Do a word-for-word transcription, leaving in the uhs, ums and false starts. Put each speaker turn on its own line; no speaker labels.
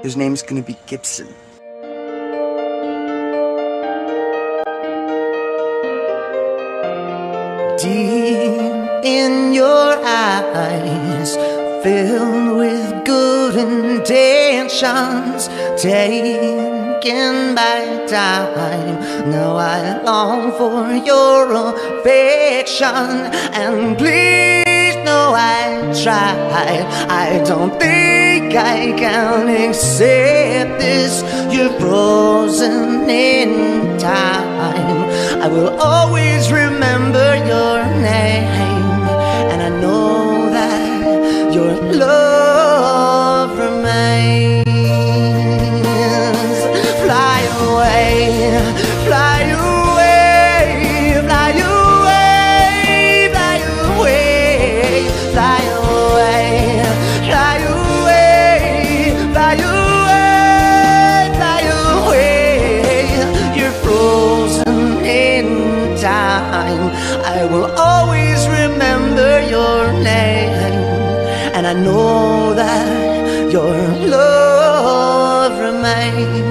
His name's gonna be Gibson.
Deep in your eyes, filled with good intentions, taken by time. Now I long for your affection, and please know I tried. I don't think I can accept this. You're frozen in time. I will always remember your name, and I know that your love remains. Fly away, fly away, fly away, fly away, fly away, fly away, fly away, fly away. You're frozen in time. I will always remember your name, and I know that your love remains.